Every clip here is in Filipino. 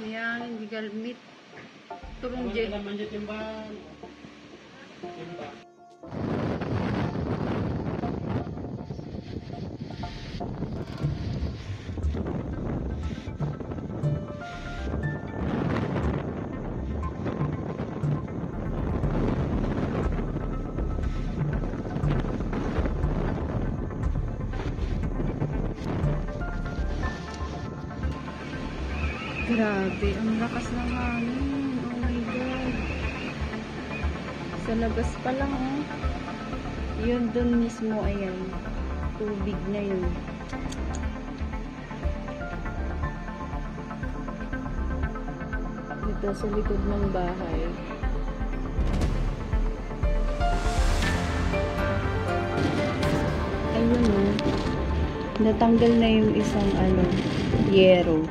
Ayan, hindi galmit. Turong jet. Naman dyan timba. Grabe, ang lakas ng hangin. Oh my God. Sa labas pa lang, oh. Yun, dun mismo, ayan. Tubig na yun. Dito sa likod ng bahay. Ayun, oh. Natanggal na yung isang, yero.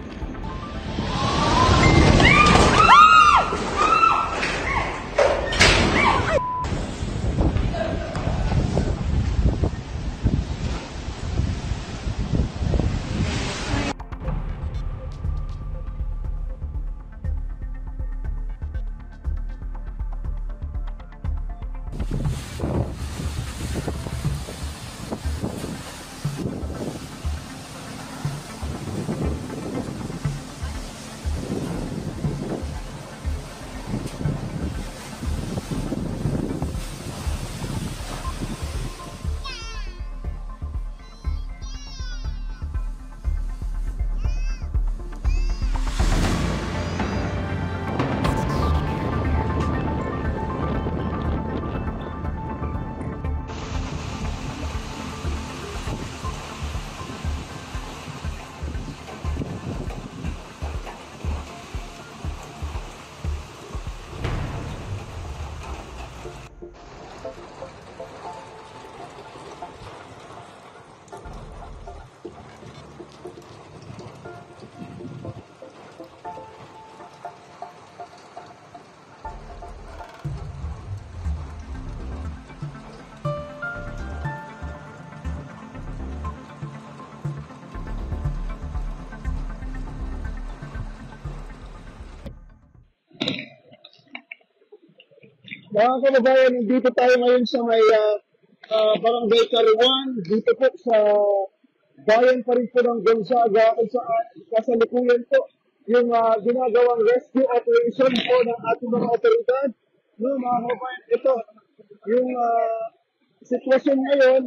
Mga kababayan, dito tayo ngayon sa may Barangay Karuan, dito po sa bayan pa rin po ng Gonzaga, kung saan kasalukuyan po yung ginagawang rescue operation po ng ating mga otoridad. No, mga kababayan, ito, yung sitwasyon ngayon,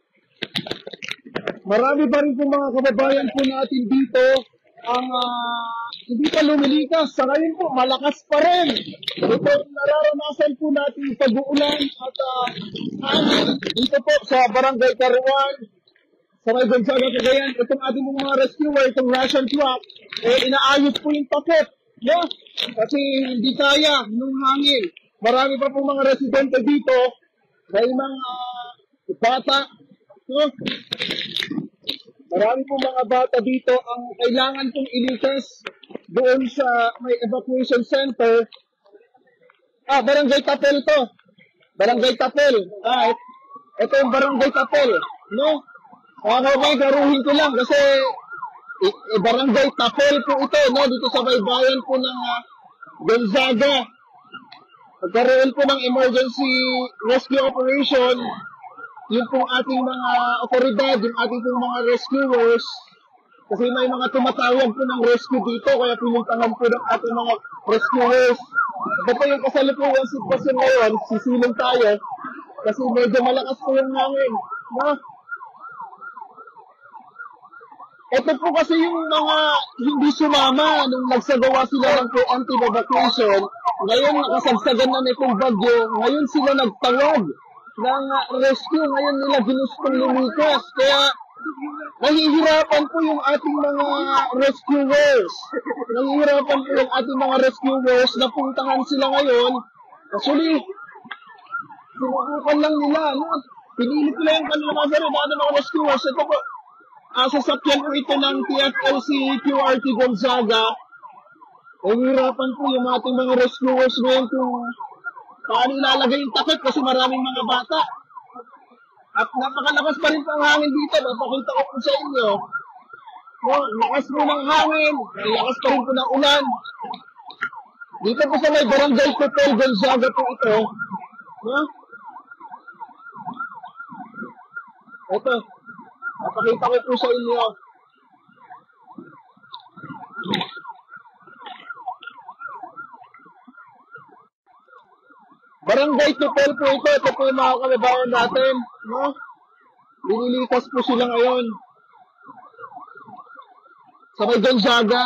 marami pa rin po mga kababayan po natin dito ang hindi pa lumilikas. Sa ngayon po, malakas pa rin. Ito, nararanasan po natin yung pag-uulan at hangin dito po sa Barangay Karuan, sa may Gonzaga, Cagayan. Itong ating mga rescuer, itong Russian truck, inaayos po yung takip. No? Kasi hindi kaya nung hangin. Marami pa po mga residente dito, may mga bata. No? Marami pong mga bata dito ang kailangan pong ilikas doon sa may evacuation center. Barangay Tapel to. Barangay Tapel. Ito yung Barangay Tapel. No? Okay, garuhin ko lang kasi Barangay Tapel po ito. No? Dito sa may bayan po ng Gonzaga. Pagkaroon po ng emergency rescue operation, yung pong ating mga otoridad, yung ating pong mga rescuers, kasi may mga tumatawag po ng rescue dito, kaya pinuntahan po ng ating mga rescuers. Ito po yung kasalukuyang sitwasyon ngayon, sisilong tayo, kasi medyo malakas po yung hangin. No? Ito po kasi yung mga hindi sumama nung nagsagawa sila ng preemptive evacuation. Ngayon nakasagsagan na nitong bagyo, ngayon sila nagtawag ng rescue, ngayon nila ginustong lumikas. Kaya nahihirapan po yung ating mga rescuers. Nahihirapan po yung ating mga rescuers na puntahan sila ngayon. Actually, sinubukan lang nila. No? Pinilit nila yung kanilang mga rescuers. Ito po, sasakyan po ito ng TFLC QRT Gonzaga. Nahihirapan po yung ating mga rescuers ngayon kung paano ilalagay yung takip kasi maraming mga bata. At napakalakas pa rin po ang hangin dito. Napakita ko po sa inyo. No, lakas po ng hangin, lakas pa rin po ng ulan. Dito po sa may Barangay Hotel Gonzaga po ito. No? Ito, napakita ko po sa inyo. Barangay Hotel po ito. Ito po yung mga kababayan natin. No? Linilikas po sila ngayon. Sa may Gonzaga.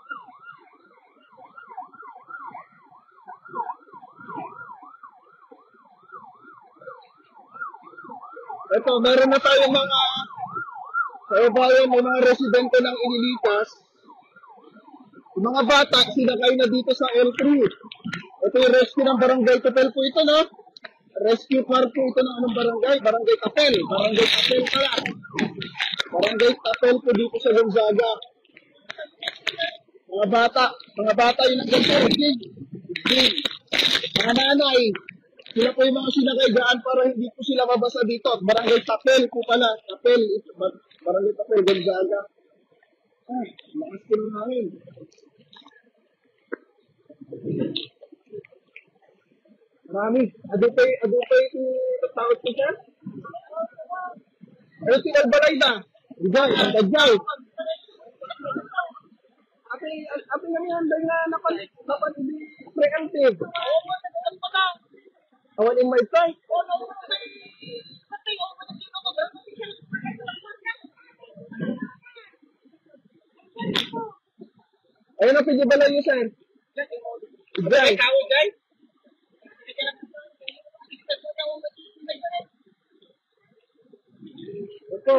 Ito, meron na tayong mga kababayan, may mga residente ng inilikas. Yung mga bata, sinakay na dito sa L3. Ito yung rescue ng Barangay Tapel po ito, no? Rescue park po ito ng anong barangay? Barangay Tapel. Barangay Tapel pala. Barangay Tapel po dito sa Gonzaga. Mga bata yung nagganto. Mga nanay, sila po yung mga sinakay dyan para hindi po sila mabasa dito. At Barangay Tapel po pala. Tapel, Barangay Tapel, Gonzaga. Ay, lakas po ng hangin. Marami. Adupay ito takot ko siya. Ano si Albalay na? Dijay, ang Dijay. Ate namin handay na preemptive. Awan in my sight. Ayun ang pinibala niyo, sir. Dijay. Ito.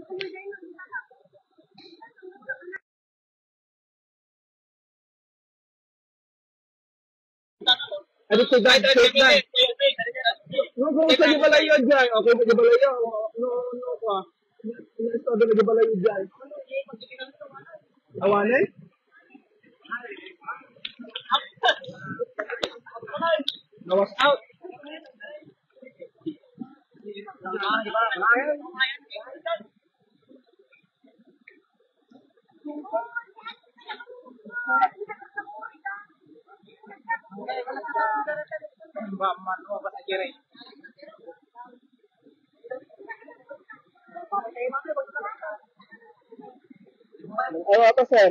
Ano si Dad? No, kung sa gibalay yun, Jai. Okay, sa gibalay yun. No, pa. Ino-estado na gibalay yun, Jai. Awanin? Nawas out. Ano ito, sir?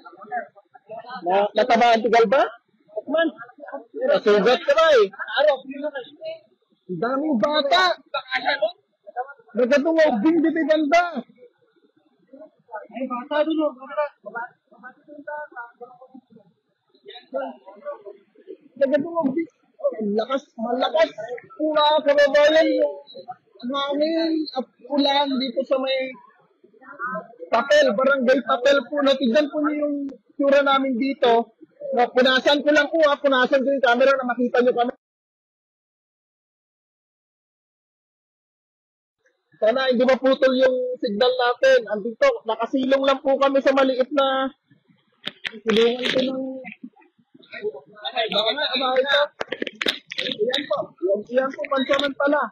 Natabaan tigal ba? Man, nasugat ka ba eh? Ang daming bata. Nagatungog din dito ganda. Ay, bata doon. Nagatungog din. Malakas po mga kababayan yung hangin at ulan dito sa may Tapel, Barangay Tapel po. Natignan po niyo yung tsura namin dito. Punasan ko lang po punasan ko yung camera na makita nyo kami. Sana hindi maputol yung signal natin. Andito, nakasilong lang po kami sa maliit na silungan ko ng baka nga, bahay ko. Yan po. Yan po, pansamantala.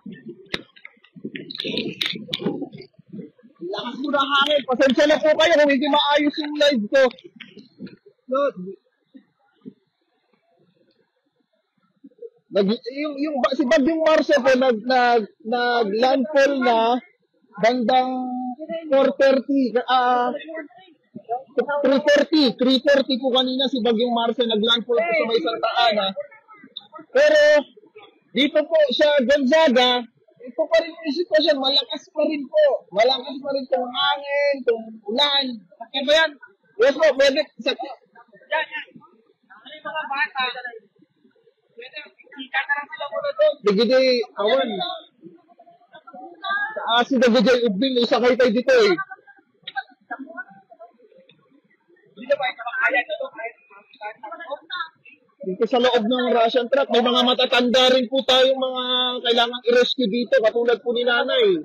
Lakas mo na hangin. Pasensya na po kayo kung hindi maayos yung live ko. No, si Bagyong Marcia po nag-landfall na bandang 4:30 3:40 po kanina si Bagyong Marcia nag-landfall po sa may Santa Ana. Pero dito po sa Gonzaga, ito pa rin yung sitwasyon, malakas pa rin po. Malakas pa rin itong hangin, itong ulan. Sakit ba yan? Yes po, pwede. Sakit. Yan. Ano yung mga bata? Pwede, kita ka lang sila muna doon. Digidi, awan. Sa asin na Digidi, ubing, isakay tayo dito eh. Dito ba, ito makaya dito? Dito sa loob ng Russian truck, may mga matatanda rin po tayong mga kailangang i-rescue dito, katulad po ni nanay.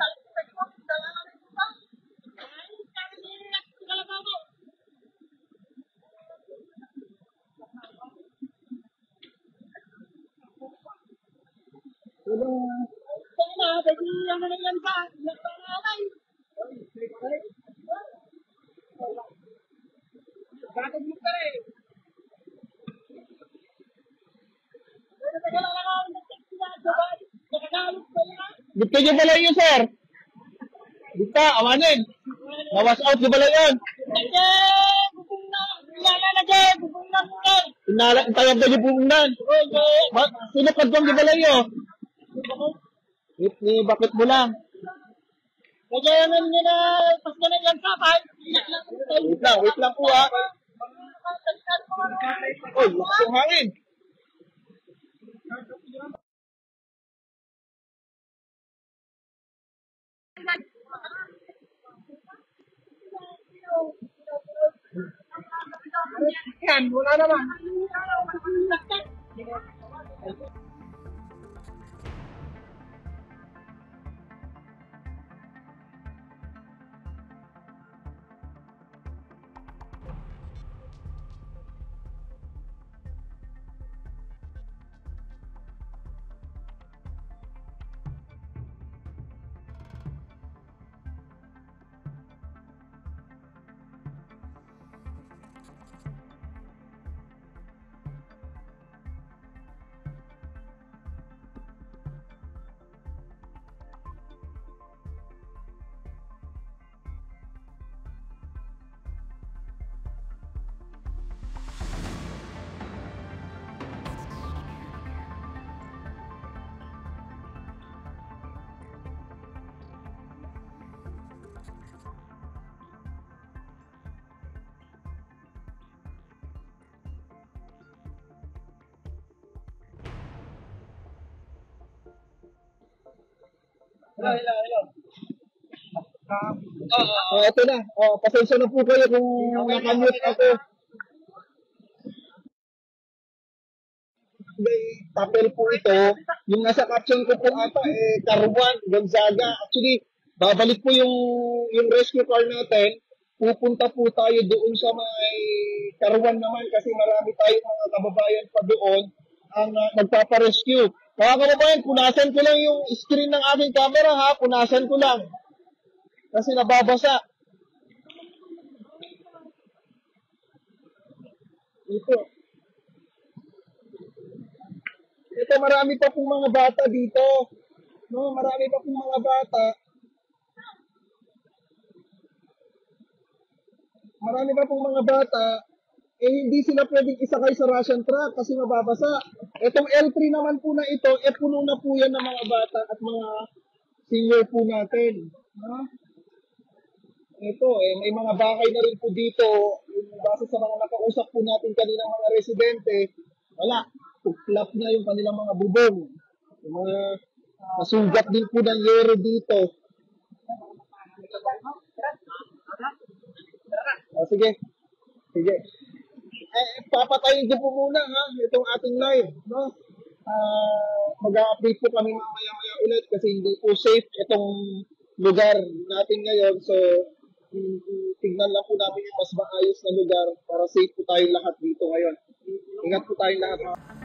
Dito nyo pala yun, sir. Dito, awanin. Nawas out nyo pala yun. Tayag na nyo pumungnan. Sinukad kong nyo pala yun. Ni bakit mo lang. Wait lang po ha. Oy, lakas yung hangin. Yan, wala naman. Ito na. Pasensya na po kayo kung nakamute ako. May papel po ito. Yung nasa caption ko po ata, Caruan, Gonzaga. Actually, babalik po yung rescue car natin. Pupunta po tayo doon sa may Caruan naman kasi marami tayong mga kababayan pa doon ang nagpaparescue. Mga kababayan, punasan ko lang yung screen ng aking camera ha. Punasan ko lang. Kasi nababasa. Ito marami pa pong mga bata dito. No, marami pa pong mga bata. Marami pa pong mga bata. Hindi sila pwedeng isakay sa Russian truck kasi mababasa. Itong L3 naman po na ito, puno na po yan ng mga bata at mga senior po natin. No? Ito, may mga bahay na rin po dito. Base sa mga nakausap po natin kanina mga residente, wala. Tuklap na yung kanilang mga bubong. Yung mga nasugat din po ng yero dito. Sige. Sige. Papatayin ko po muna ha, itong ating live. No? Mag-update po kami mamaya-maya ulit kasi hindi po safe itong lugar natin ngayon. So, tignan lang po namin yung mas maayos na lugar para safe po tayong lahat dito ngayon. Ingat po tayong lahat.